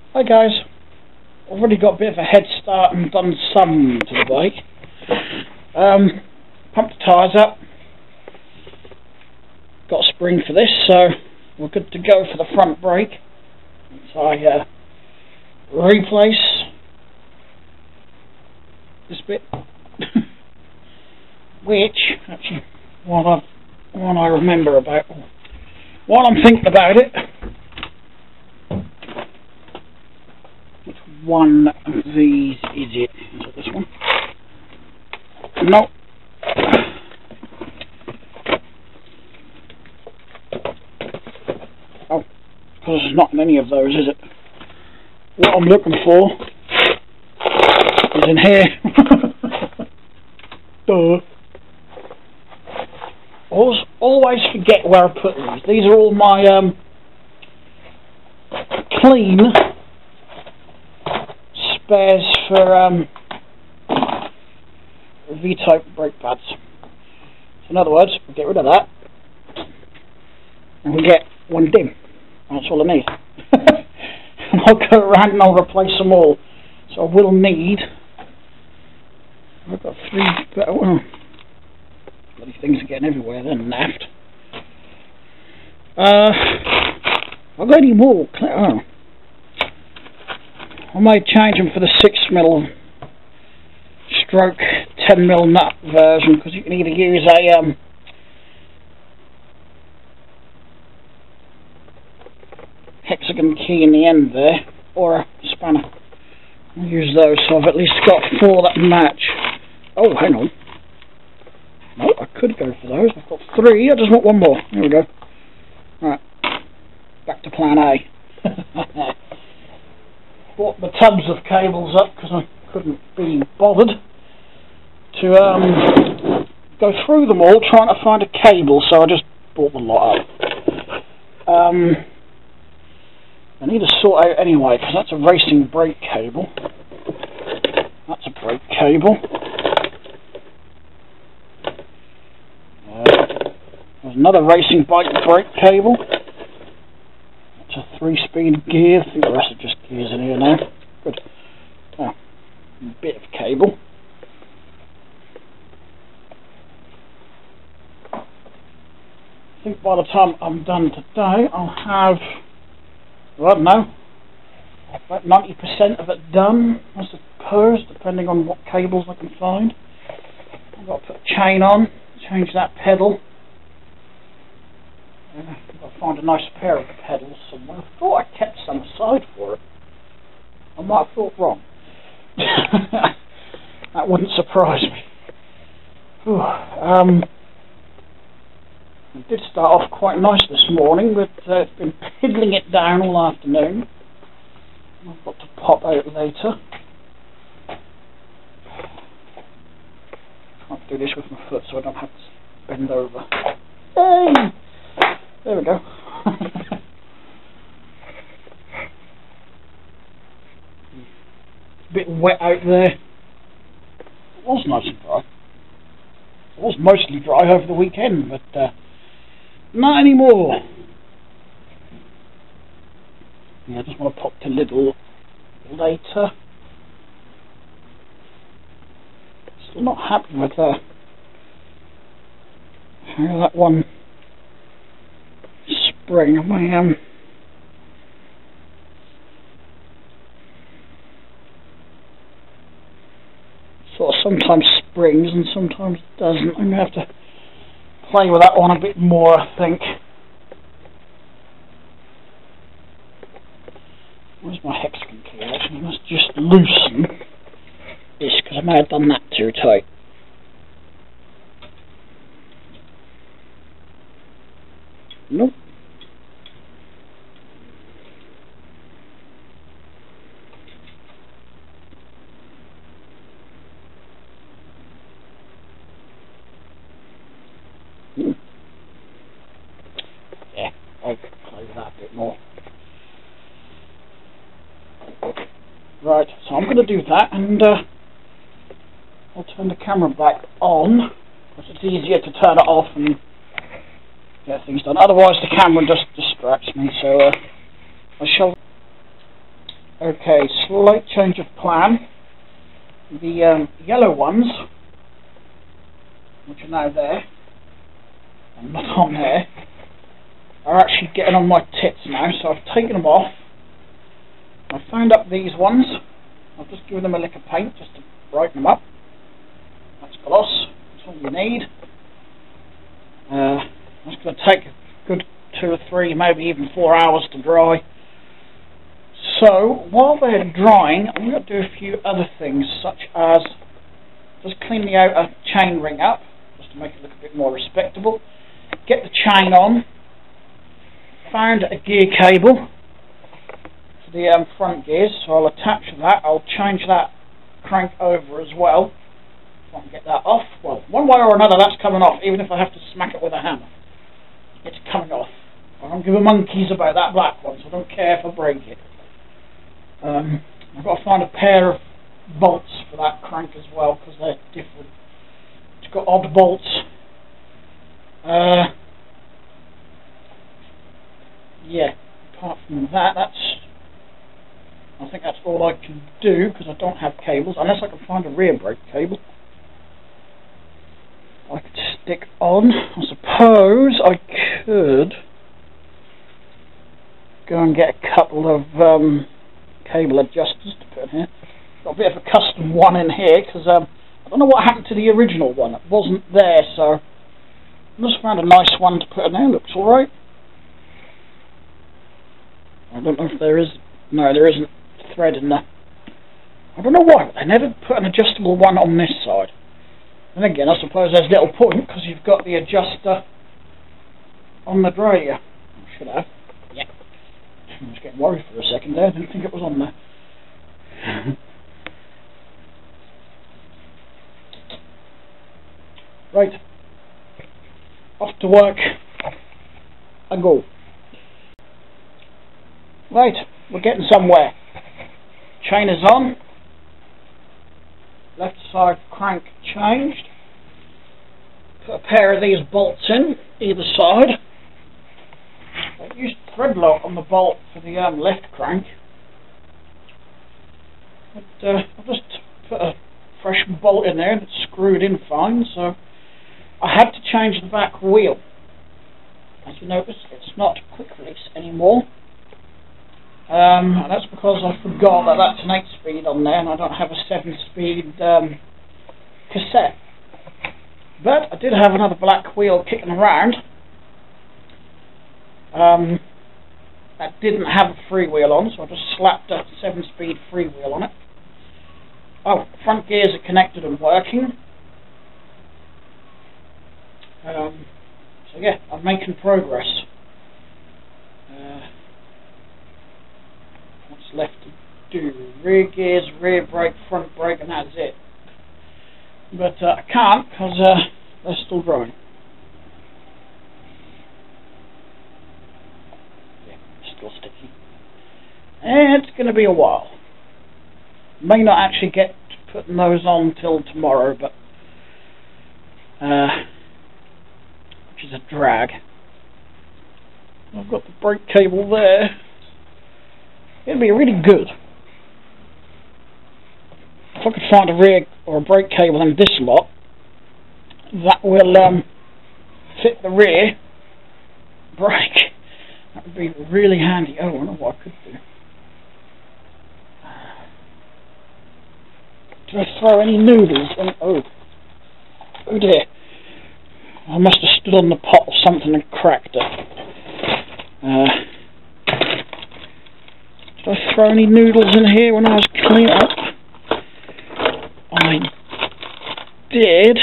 Hi guys, I've already got a bit of a head start and done some to the bike. Pumped the tyres up, got a spring for this, so we're good to go for the front brake. So I replace this bit, which actually what I remember about, what I'm thinking about it. Which one of these is it? Is it this one? No. Oh, because there's not in any of those, is it? What I'm looking for is in here. Duh. Always forget where I put these. These are all my clean spares for V-type brake pads. So in other words, we get rid of that and we get one dim. That's all I need. And I'll go around and I'll replace them all. So I will need, I've got three, well, bloody things are getting everywhere, they're naffed. I've got any more, oh. I might change them for the 6mm stroke 10mm nut version, because you can either use a hexagon key in the end there, or a spanner. I'll use those, so I've at least got 4 that match. Oh, hang on. No, I could go for those. I've got 3, I just want one more. There we go. Right, back to plan A. Brought the tubs of cables up because I couldn't be bothered to go through them all trying to find a cable, so I just brought the lot up. I need to sort out anyway, because that's a racing brake cable. That's a brake cable. There's another racing bike brake cable. It's a 3-speed gear. I think the rest are just gears in here now. Good. Oh, a bit of cable. I think by the time I'm done today, I'll have, I don't know, about 90% of it done, I suppose, depending on what cables I can find. I've got to put a chain on, change that pedal. I've got to find a nice pair of pedals somewhere. I thought I kept some aside for it. I might have thought wrong. That wouldn't surprise me. Whew. It did start off quite nice this morning, but it's been piddling it down all afternoon. I've got to pop out later. Can't do this with my foot, so I don't have to bend over. Hey! There we go. A bit wet out there. It was nice and dry. It was mostly dry over the weekend, but not anymore. Yeah, I just want to pop the lid later. Still not happy with how that one spring. My sort of sometimes springs and sometimes doesn't. I'm going to have to play with that one a bit more, I think. Where's my hexagon key? Actually, I must just loosen this because I may have done that too tight. Nope. Yeah, I'll play with that a bit more. Right, so I'm going to do that, and I'll turn the camera back on, because it's easier to turn it off and get things done. Otherwise the camera just distracts me, so I shall... Okay, slight change of plan. The yellow ones, which are now there, and not on there, are actually getting on my tits now, so I've taken them off. I found up these ones. I've just given them a lick of paint just to brighten them up. That's gloss, that's all you need. That's going to take a good 2 or 3, maybe even 4 hours to dry. So, while they're drying, I'm going to do a few other things, such as just clean the outer chain ring up, just to make it look a bit more respectable. Get the chain on. Found a gear cable for the front gears, so I'll attach that. I'll change that crank over as well. If I can get that off. Well, one way or another, that's coming off, even if I have to smack it with a hammer. It's coming off. I don't give a monkeys about that black one, so I don't care if I break it. I've got to find a pair of bolts for that crank as well, because they're different. It's got odd bolts. Yeah, apart from that, I think that's all I can do, because I don't have cables, unless I can find a rear brake cable I could stick on. I suppose I could go and get a couple of cable adjusters to put in here. Got a bit of a custom one in here, because I don't know what happened to the original one. It wasn't there, so I just found a nice one to put in there. Looks alright. I don't know if there is. No, there isn't thread in there. I don't know why, but they never put an adjustable one on this side. And again, I suppose there's little point, because you've got the adjuster on the derailleur. I should have. Yeah. I was getting worried for a second there. I didn't think it was on there. Right. Off to work. I go. Right, we're getting somewhere. Chain is on. Left side crank changed. Put a pair of these bolts in either side. I used thread lock on the bolt for the left crank. But I've just put a fresh bolt in there that's screwed in fine, so I had to change the back wheel. As you notice, it's not quick release anymore. And that's because I forgot that that's an 8-speed on there and I don't have a 7-speed cassette. But I did have another black wheel kicking around that didn't have a freewheel on, so I just slapped a 7-speed freewheel on it. Oh, front gears are connected and working. So yeah, I'm making progress. What's left to do? Rear gears, rear brake, front brake, and that's it. But I can't, because they're still growing. Yeah, still sticky. And it's going to be a while. May not actually get to putting those on till tomorrow, but which is a drag. I've got the brake cable there. It'd be really good if I could find a rear or a brake cable in this lot that will fit the rear brake. That would be really handy. Oh, I wonder what I could do. Did I throw any noodles in? Oh dear. I must have stood on the pot or something and cracked it. Did I throw any noodles in here when I was cleaning up? I did.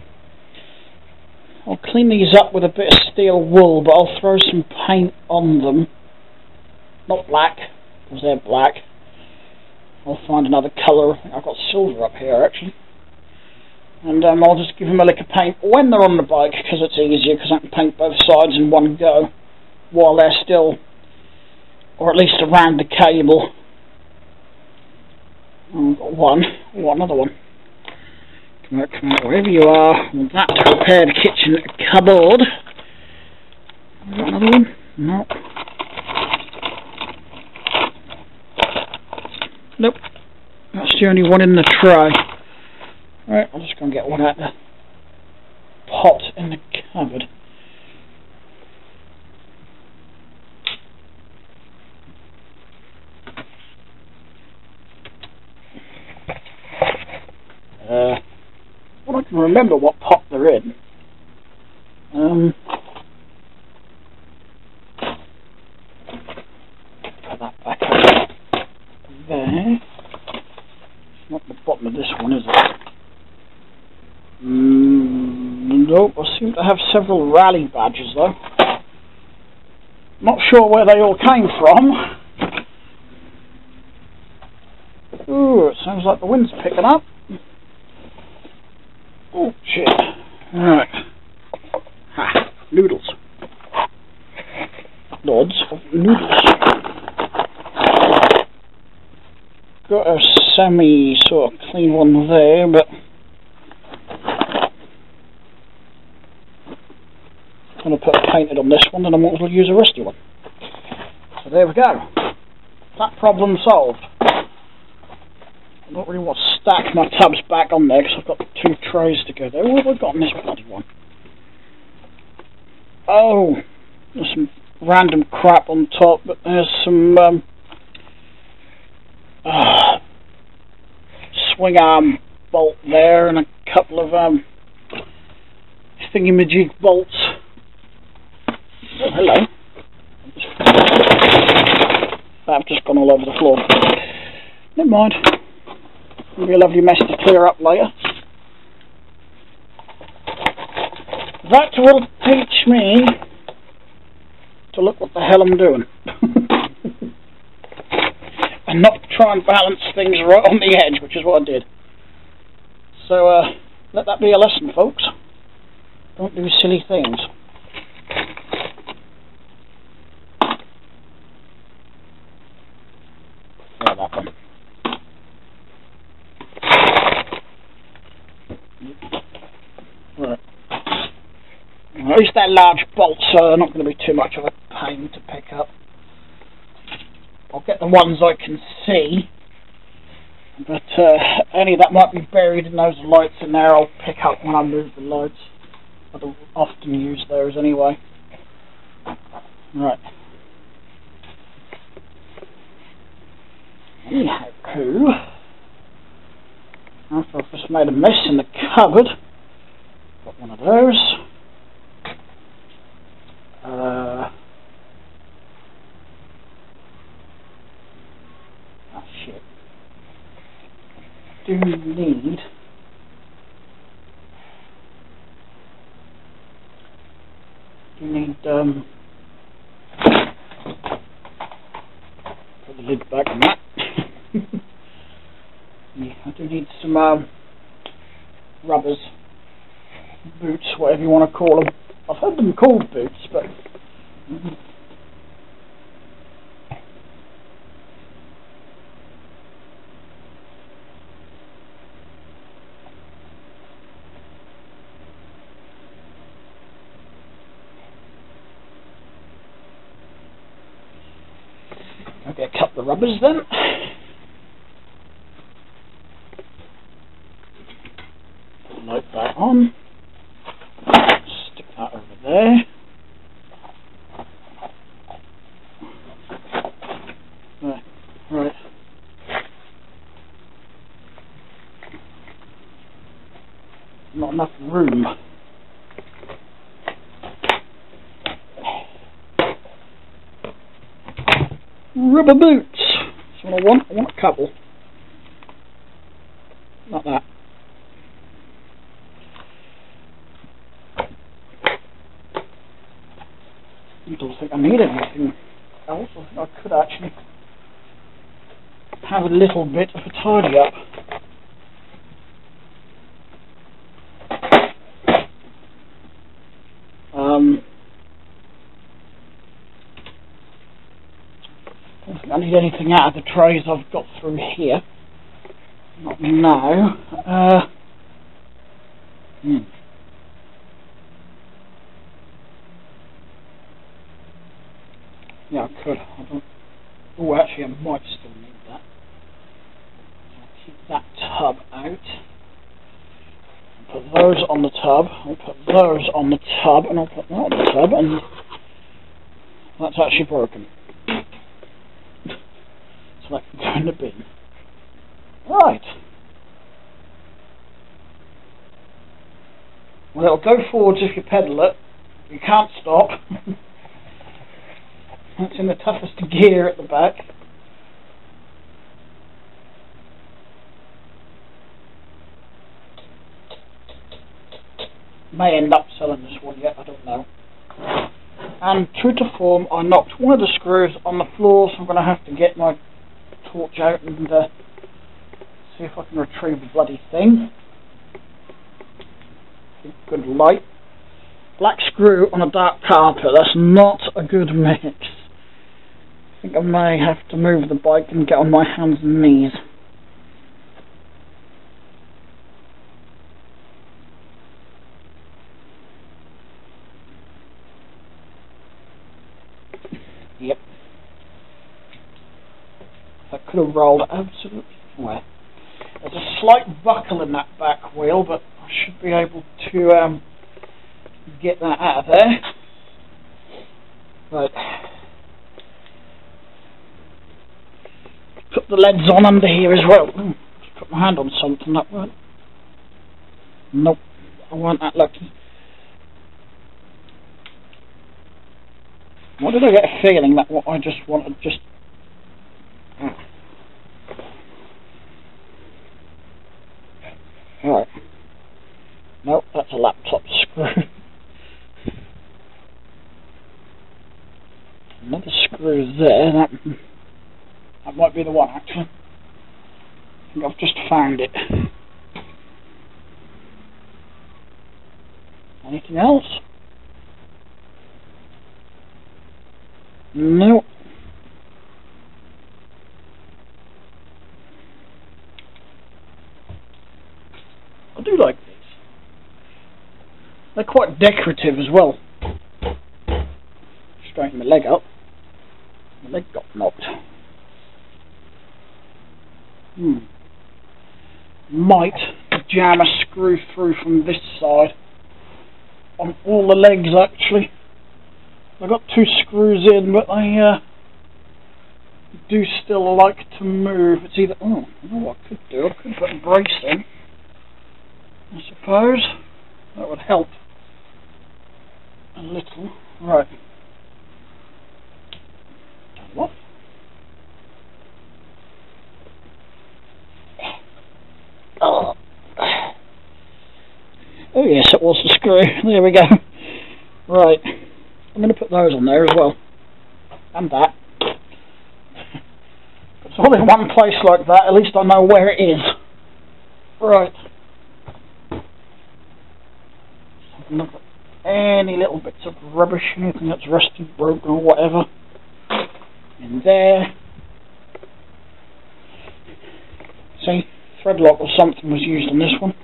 I'll clean these up with a bit of steel wool, but I'll throw some paint on them. Not black, because they're black. I'll find another colour. I think I've got silver up here actually. And I'll just give them a lick of paint when they're on the bike, because it's easier, because I can paint both sides in one go while they're still, or at least around the cable. I've got one other one. Come out, wherever you are. Want that to repair the kitchen cupboard. Have I got another one? No. Nope. That's the only one in the tray. Right, I'll just go and get one out of the pot in the cupboard. Well, I can remember what pot they're in. Put that back up there. It's not the bottom of this one, is it? Nope, I seem to have several rally badges though. Not sure where they all came from. Ooh, it sounds like the wind's picking up. Oh shit. Right. Ha, noodles. Loads of noodles. Got a semi sort of clean one there, but I'm going to put a painted on this one, and I might as well use a rusty one. So there we go. That problem solved. I don't really want to stack my tubs back on there because I've got 2 trays to go there. What have I got in this bloody one? Oh, there's some random crap on top, but there's some swing arm bolt there and a couple of thingy-majig bolts. Oh, hello. I've just gone all over the floor. Never mind. It'll be a lovely mess to clear up later. That will teach me to look what the hell I'm doing. And not try and balance things right on the edge, which is what I did. So, let that be a lesson, folks. Don't do silly things. Yeah, that one. Right. At least they're large bolts, so they're not going to be too much of a pain to pick up. I'll get the ones I can see, but any that might be buried in those lights in there I'll pick up when I move the lights. I don't often use those anyway. Right. Anyhow, after I've just made a mess in the cupboard, got one of those. Oh shit. Do need put the lid back on that. Yeah, I do need some rubbers, boots, whatever you want to call them. I've heard them called boots, but I'll get a couple of rubbers then. Light that on. Stick that over there. Right. Not enough room. Rubber boots. That's what I want. I want a couple. Not that. I don't think I need anything else. I think I could actually have a little bit of a tidy up. I don't think I need anything out of the trays I've got through here. Not now. Yeah, I could. I don't. Oh, actually, I might still need that. keep that tub out. Put those on the tub, I'll put those on the tub, and I'll put that on the tub, and that's actually broken. So that can go in the bin. Right. Well, it'll go forwards if you pedal it. You can't stop. It's in the toughest gear at the back. May end up selling this one yet, I don't know. And true to form, I knocked one of the screws on the floor, so I'm going to have to get my torch out and see if I can retrieve the bloody thing. Good light. Black screw on a dark carpet, that's not a good mix. I think I may have to move the bike and get on my hands and knees. Yep. That could have rolled absolutely nowhere. There's a slight buckle in that back wheel, but I should be able to get that out of there. Right. Put the leads on under here as well. Ooh, just put my hand on something that won't. Nope, I weren't that lucky. Why did I get a feeling that what I just wanted just... Right. Nope, that's a laptop screw. Another screw there. That might be the one, actually. I think I've just found it. Anything else? No. I do like these. They're quite decorative as well. Straighten my leg up. My leg got knocked. Might jam a screw through from this side. On all the legs, actually. I've got two screws in, but they do still like to move. It's either... Oh, I know what I could do. I could put a brace in, I suppose. That would help a little. Right. What? Oh. Oh yes, it was the screw. There we go. Right. I'm going to put those on there as well. And that. It's all in one place like that, at least I know where it is. Right. Look at any little bits of rubbish, anything that's rusted, broken or whatever. In there. See, thread lock or something was used on this one.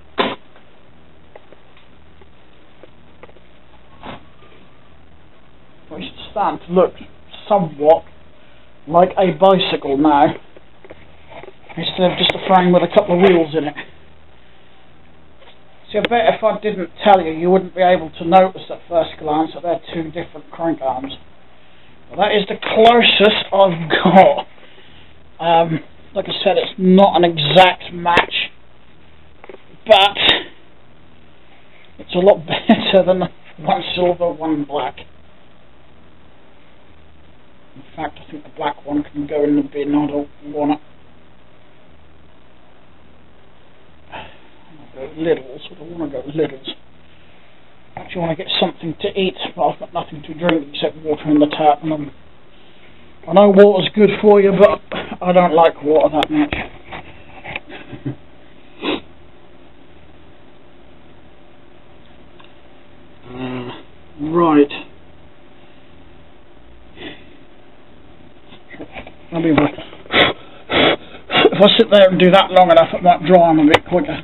It's starting to look somewhat like a bicycle now, instead of just a frame with a couple of wheels in it. See, I bet if I didn't tell you, you wouldn't be able to notice at first glance that they're two different crank arms. Well, that is the closest I've got. Like I said, it's not an exact match, but it's a lot better than one silver, one black. In fact, I think the black one can go in the bin. I don't want it. I want to go littles. I don't want to go littles. I actually want to get something to eat, but I've got nothing to drink except water in the tap. And I know water's good for you, but I don't like water that much. Right. I'll be right. If I sit there and do that long enough, it might dry them a bit quicker.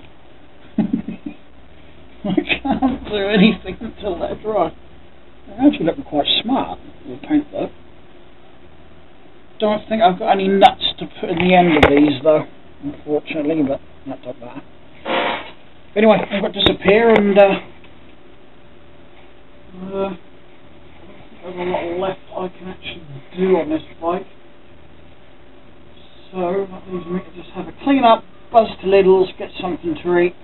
I can't do anything until they're dry. They're actually looking quite smart with paint though. Don't think I've got any nuts to put in the end of these though. unfortunately, but that doesn't matter. Anyway, I've got to disappear, and there's a lot left I can actually do on this bike. So that leaves me to just have a clean up, buzz to Lidl's, get something to eat.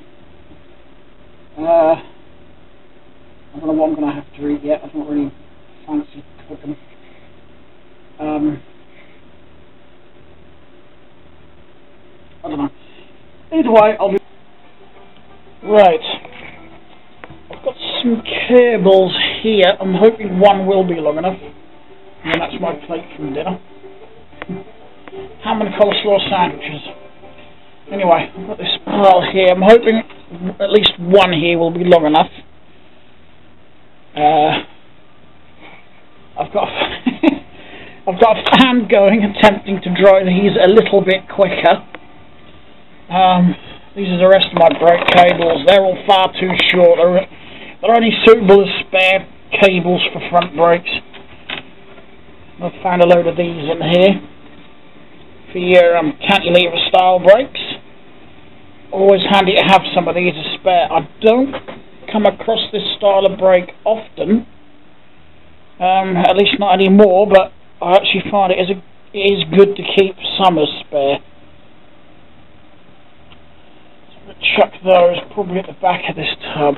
I don't know what I'm going to have to eat yet. I don't really fancy cooking. I don't know. Either way, I'll be... Right. I've got some cables here. I'm hoping one will be long enough. And that's my plate from dinner. Ham and coleslaw sandwiches. Anyway, I've got this pile here. I'm hoping at least one here will be long enough. I've got I've got a fan going, attempting to dry these a little bit quicker. These are the rest of my brake cables. They're all far too short. They're only suitable as spare cables for front brakes. I've found a load of these in here for your cantilever style brakes. Always handy to have some of these as spare. I don't come across this style of brake often, at least not anymore, but I actually find it is good to keep some as spare. So I'm going to chuck those probably at the back of this tub.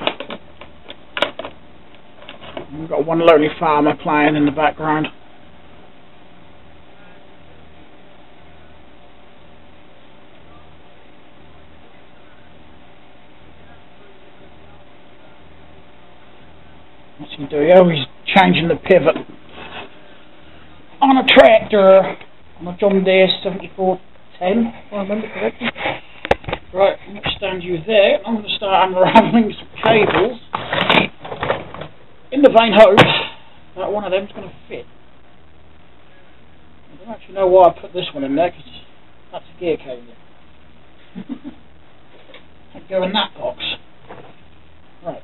We've got one lonely farmer playing in the background. What's he doing? Oh, he's changing the pivot on a tractor, on a John Deere 7410, if I remember correctly. Right, I'm going to stand you there. I'm going to start unravelling some cables in the vain hopes that one of them's going to fit. I don't actually know why I put this one in there, because that's a gear cable. I'd go in that box. Right.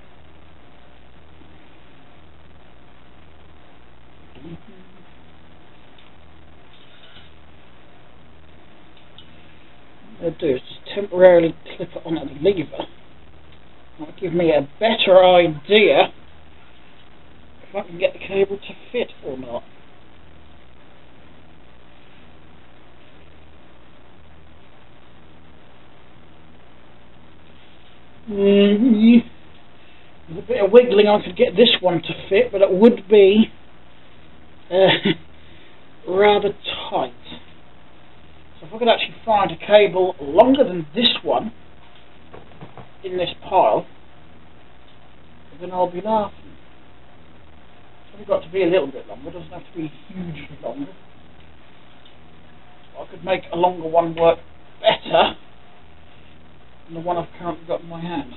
What I'll do is just temporarily clip it onto the lever. That'll give me a better idea if I can get the cable to fit or not. With a bit of wiggling I could get this one to fit, but it would be rather tight. So if I could actually find a cable longer than this one in this pile, then I'll be laughing. It's only got to be a little bit longer, it doesn't have to be hugely longer. I could make a longer one work better than the one I've currently got in my hand.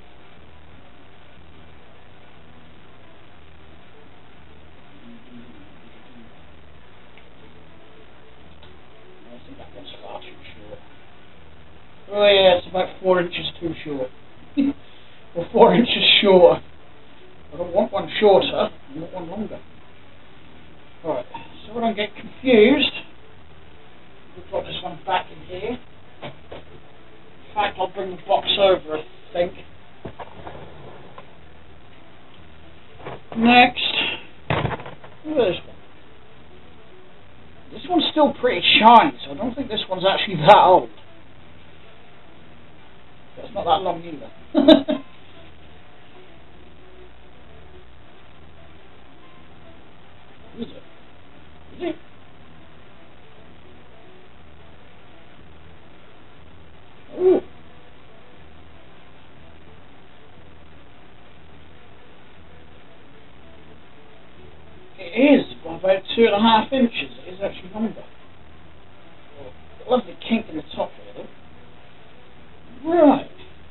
Oh yeah, it's about 4 inches too short. Or 4 inches short. I don't want one shorter, I want one longer. Right, so I don't get confused, we'll drop this one back in here. In fact, I'll bring the box over, I think. Next, look at this one. This one's still pretty shiny, so I don't think this one's actually that old. It's not that long either. Is it? Is it? Ooh. It is by about 2.5 inches. It is actually longer. Oh, lovely kink in the top here, though. Right.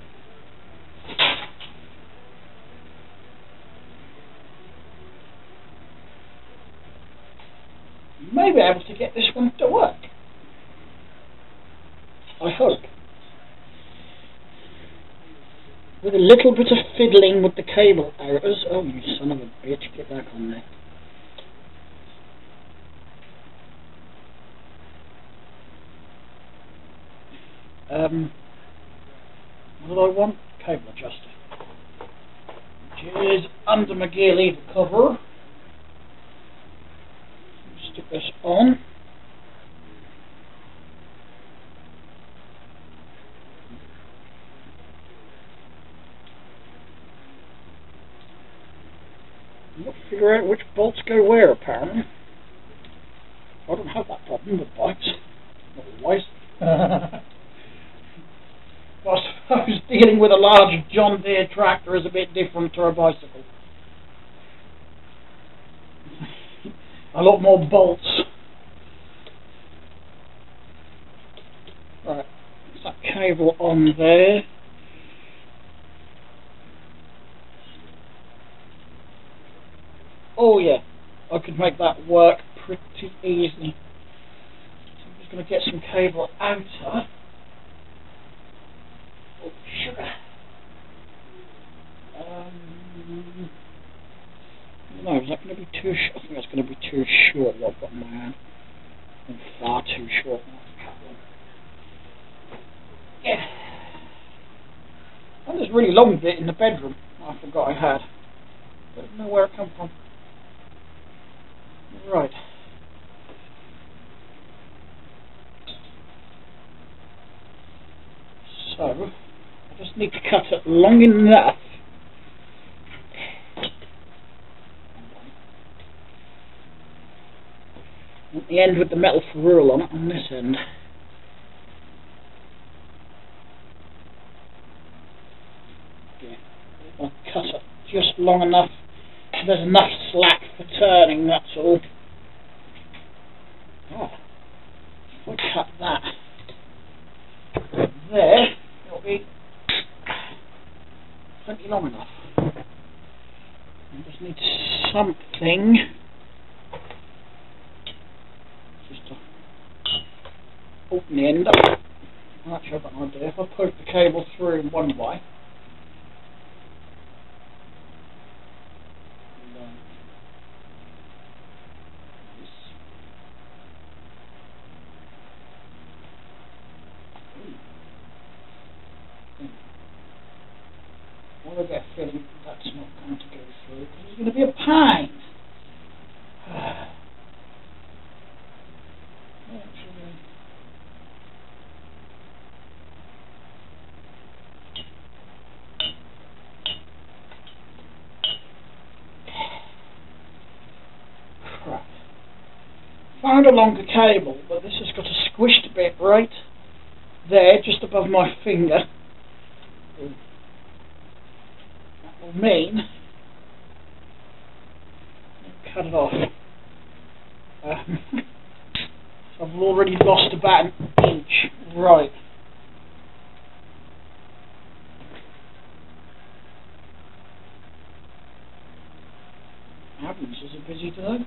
You may be able to get this one to work. I hope. With a little bit of fiddling with the cable arrows. Oh, you son of a bitch, get back on there. what did I want? Cable adjuster. Which is under my gear lever cover. Stick this on. I'll figure out which bolts go where, apparently. I don't have that problem with bikes. Not always. I suppose dealing with a large John Deere tractor is a bit different to a bicycle. A lot more bolts. Right, there's that cable on there. Oh yeah, I could make that work pretty easily. So I'm just going to get some cable out of. Oh, sugar. No, is that going to be too short? I think that's going to be too short what I've got in my hand. And far too short. Yeah. And there's a really long bit in the bedroom I forgot I had. Don't know where it come from. Right. So, I just need to cut it long enough. At the end with the metal ferrule on it on this end. Yeah. I'll cut it just long enough. There's enough slack for turning, that's all. Oh, if I cut that there, it'll be plenty long enough. I just need something just to open the end up. Actually, I've got an idea. If I poke the cable through in one way, I get a feeling that's not going to go through because it's going to be a pain. Crap. Found a longer cable, but this has got a squished bit right there, just above my finger. Will mean I'll cut it off. So I've already lost about an inch. Right. Adams is busy today.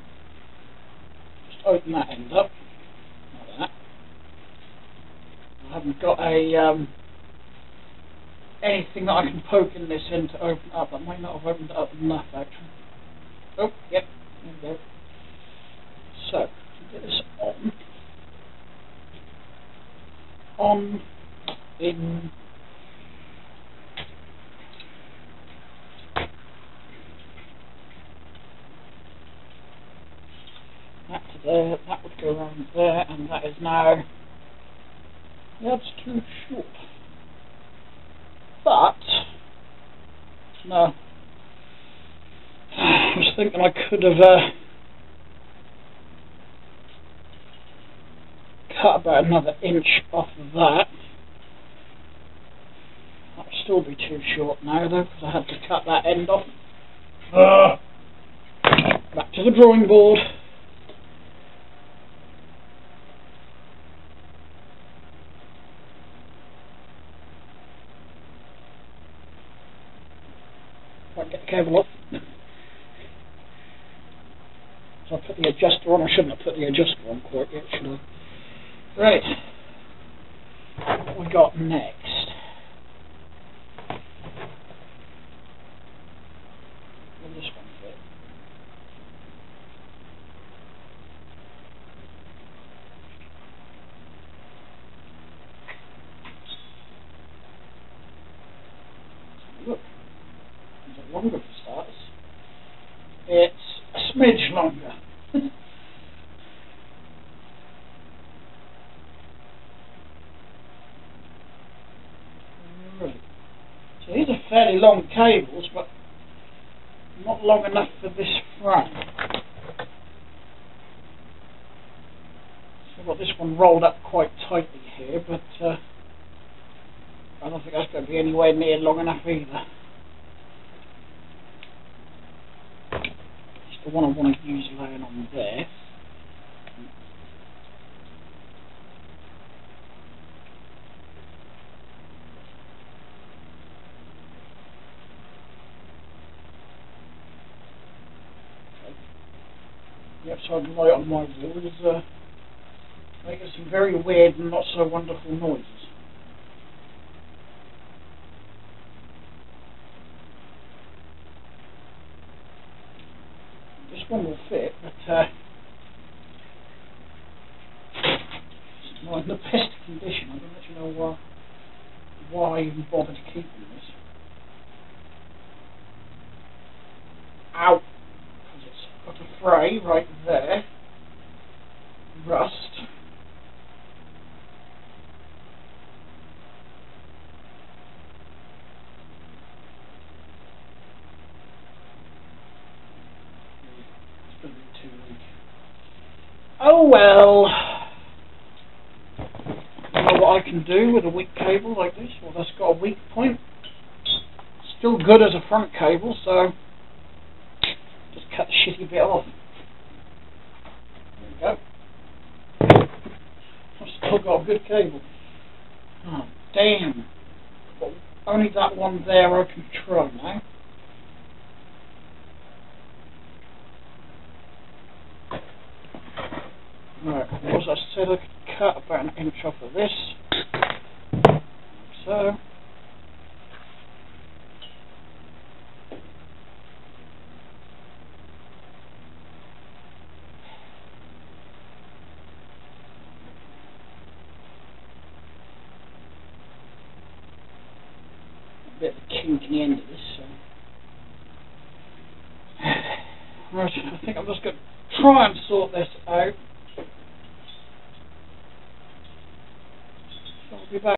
Just open that end up. Like that. I haven't got a anything that I can poke in this end to open up. I might not have opened it up enough actually. Oh, yep, there we go. So, get this on. On, in. That to there, that would go around there, and that is now, that's too short. But, no, I was thinking I could have cut about another inch off of that. That would still be too short now though, because I had to cut that end off. Back to the drawing board. Get the cable off. So I put the adjuster on. I shouldn't have put the adjuster on quite yet, should I? Right. What we got next? Will this one fit? longer for starters. It's a smidge longer. Right. So these are fairly long cables, but not long enough for this frame. So I've got this one rolled up quite tightly here, but I don't think that's going to be anywhere near long enough either. It's the one I want to use laying on there. The upside light on my wheel is making some very weird and not so wonderful noises. This one will fit, but it's not in the best condition. I don't actually know why I even bothered keeping this. Ow! Because it's got a fray right there. Rust. It's going to be too weak. Oh well. I know what I can do with a weak cable like this. Well, that's got a weak point. Still good as a front cable, so just cut the shitty bit off. There we go. I've still got a good cable. Oh, damn. But only that one there I can try now. Right, as I said, I could cut about an inch off of this. Like so. A bit of a kink in the end of this, so. Right, I think I'm just going to try and sort this out. I'll be back.